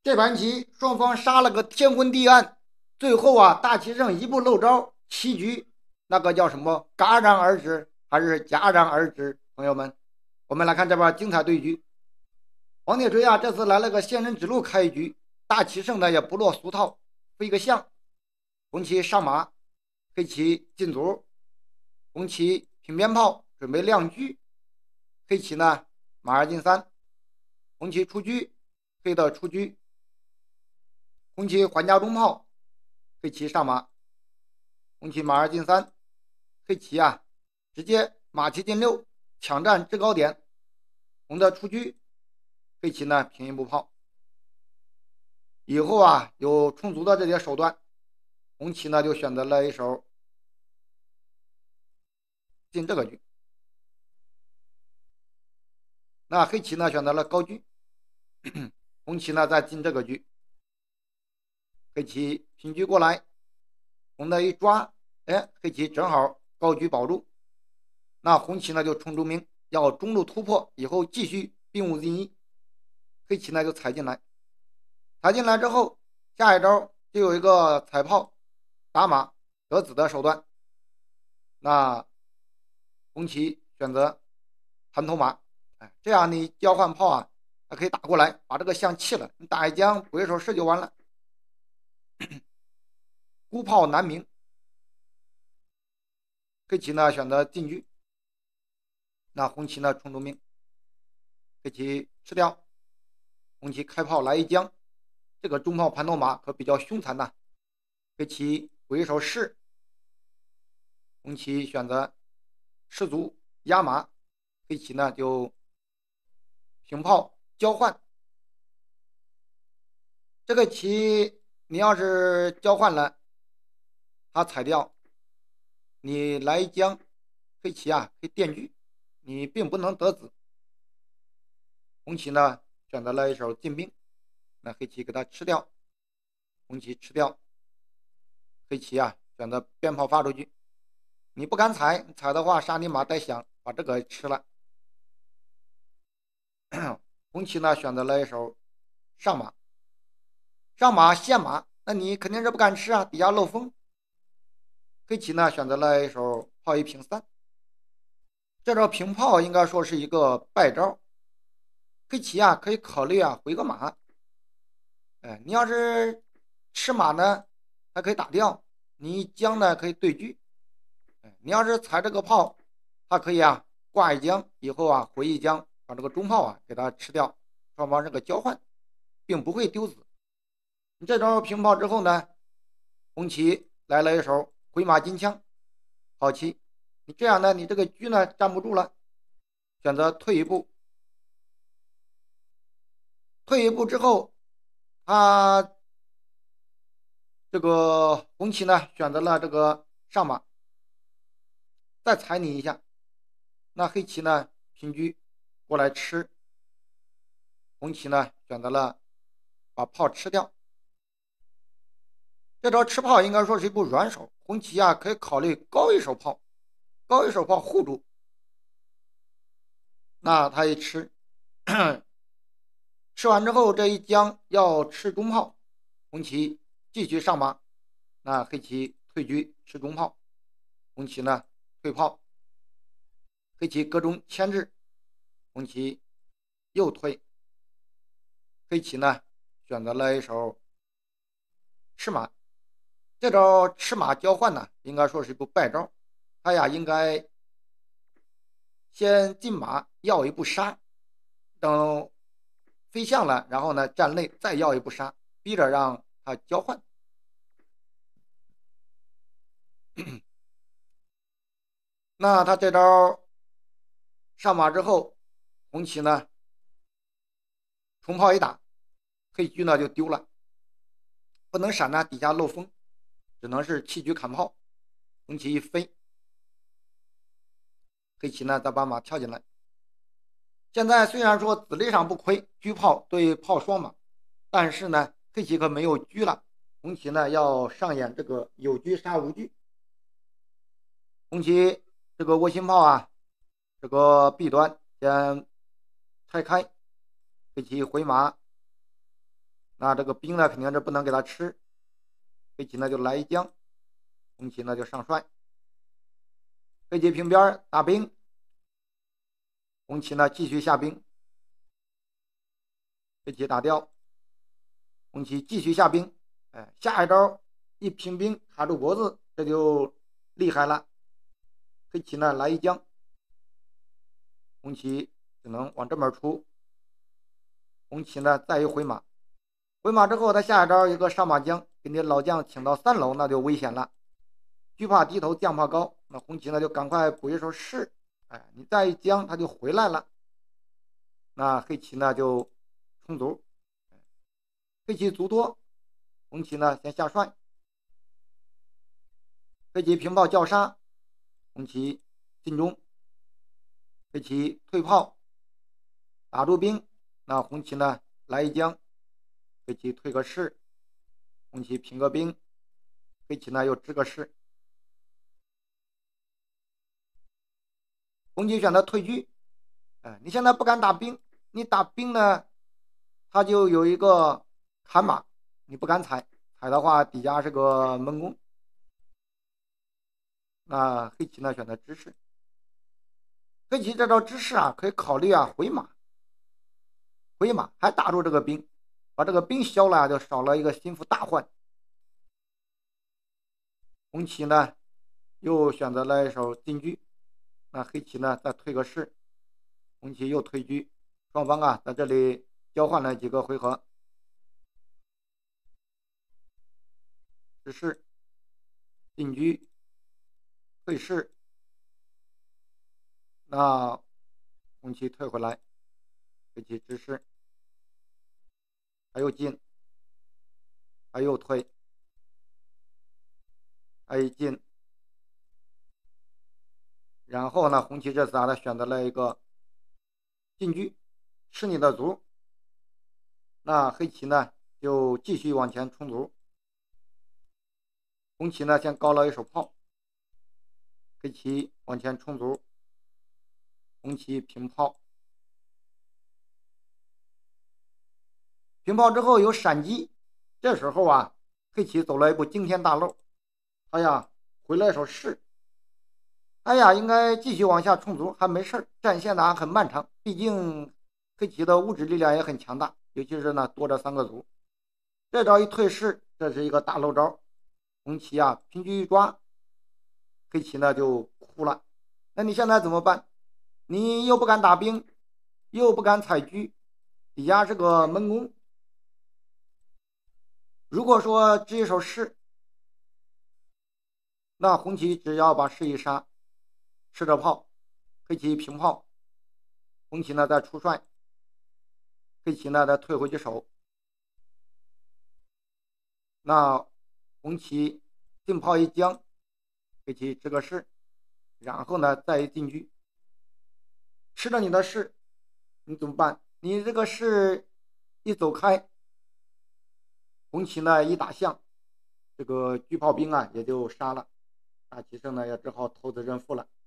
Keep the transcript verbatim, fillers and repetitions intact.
这盘棋双方杀了个天昏地暗，最后啊，大棋圣一步漏招，棋局那个叫什么戛然而止，还是戛然而止？朋友们，我们来看这边精彩对局。王铁锤啊，这次来了个仙人指路开局，大棋圣呢也不落俗套，飞个象，红棋上马，黑棋进卒，红棋平鞭炮准备亮车，黑棋呢马二进三，红棋出车，黑的出车。红棋还家中炮，黑棋上马，红棋马二进三，黑棋啊直接马七进六，抢占制高点，红的出车，黑棋呢平一步炮。以后啊有充足的这些手段，红棋呢就选择了一手进这个车，那黑棋呢选择了高车，红棋呢再进这个车，黑棋平车过来，红的一抓，哎，黑棋正好高车保住，那红棋呢就冲出名，要中路突破，以后继续兵五进一。黑棋呢就踩进来，踩进来之后，下一招就有一个踩炮打马得子的手段。那红棋选择盘头马，哎，这样你交换炮啊，还可以打过来，把这个象弃了，你打一将鬼手式就完了。孤炮难鸣，黑棋呢选择进车，那红棋呢冲出命，黑棋吃掉，红棋开炮来一将，这个中炮盘头马可比较凶残呐。黑棋鬼手士，红棋选择士卒压马，黑棋呢就平炮交换。这个棋你要是交换了，他踩掉，你来一将，黑棋啊可以电车，你并不能得子。红棋呢选择了一手进兵，那黑棋给他吃掉，红棋吃掉，黑棋啊选择鞭炮发出去，你不敢踩，踩的话杀你马带响，把这个吃了。红棋呢选择了一手上马，上马陷马，那你肯定是不敢吃啊，底下漏风。黑棋呢选择了一手炮一平三，这招平炮应该说是一个败招，黑棋啊可以考虑啊回个马，哎，你要是吃马呢还可以打掉，你将呢可以对车，哎，你要是踩这个炮，它可以啊挂一将，以后啊回一将，把这个中炮啊给它吃掉，双方这个交换，并不会丢子。你这招平炮之后呢，红棋来了一手回马金枪，好棋，你这样呢，你这个车呢站不住了，选择退一步，退一步之后，他这个红棋呢选择了这个上马，再踩你一下，那黑棋呢平车过来吃，红棋呢选择了把炮吃掉。这招吃炮应该说是一步软手，红棋啊可以考虑高一手炮，高一手炮护住。那他一吃，吃完之后这一将要吃中炮，红棋继续上马，那黑棋退车吃中炮，红棋呢退炮，黑棋搁中牵制，红棋又退，黑棋呢选择了一手吃马，这招吃马交换呢应该说是一步败招，他呀应该先进马要一步杀，等飞象了，然后呢站内再要一步杀，逼着让他交换。那他这招上马之后，红棋呢冲炮一打，黑车呢就丢了，不能闪呢，底下漏风，只能是弃车砍炮。红棋一飞，黑棋呢再把马跳进来。现在虽然说子力上不亏，车炮对炮双马，但是呢黑棋可没有车了，红棋呢要上演这个有车杀无车。红棋这个窝心炮啊，这个弊端先拆开，黑棋回马那这个兵呢肯定是不能给他吃，黑棋呢就来一将，红棋呢就上帅，黑棋平边打兵，红棋呢继续下兵，黑棋打掉，红棋继续下兵，哎，下一招一平兵卡住脖子，这就厉害了。黑棋呢来一将，红棋只能往这边出，红棋呢再一回马，回马之后他下一招一个上马将，给你老将请到三楼，那就危险了。车怕低头将怕高，那红棋呢就赶快补一手士，哎，你再一将他就回来了，那黑棋呢就充足，黑棋卒多，红棋呢先下帅，黑棋平炮叫杀，红棋进中，黑棋退炮打住兵，那红棋呢来一将，黑棋退个士，红棋平个兵，黑棋呢又支个士，红棋选择退车，哎，你现在不敢打兵，你打兵呢他就有一个砍马，你不敢踩，踩的话底下是个闷弓，那黑棋呢选择支士，黑棋这招支士啊可以考虑啊回马，回马还打住这个兵，把这个兵消了，就少了一个心腹大患。红棋呢又选择了一手进车，那黑棋呢再退个士，红棋又退车，双方啊在这里交换了几个回合，支士进车退士，那红棋退回来，黑棋支士，还有进，还有退，还有进，然后呢红棋这次啊他选择了一个进车吃你的卒，那黑棋呢就继续往前冲卒，红棋呢先高了一手炮，黑棋往前冲卒，红棋平炮，平炮之后有闪击，这时候啊黑棋走了一步惊天大漏，哎呀回了一手士，哎呀应该继续往下冲卒还没事，战线呢很漫长，毕竟黑棋的物质力量也很强大，尤其是呢多着三个卒，这招一退士，这是一个大漏招，红棋啊平车一抓，黑棋呢就哭了，那你现在怎么办？你又不敢打兵，又不敢踩车，底下是个闷弓，如果说支一手士，那红棋只要把士一杀，吃着炮，黑棋平炮，红棋呢再出帅，黑棋呢再退回去守，那红棋进炮一将，黑棋支个士，然后呢再一进车，吃了你的士，你怎么办？你这个士一走开，红棋呢一打象，这个车炮兵啊也就杀了，大棋圣呢也只好投子认负了。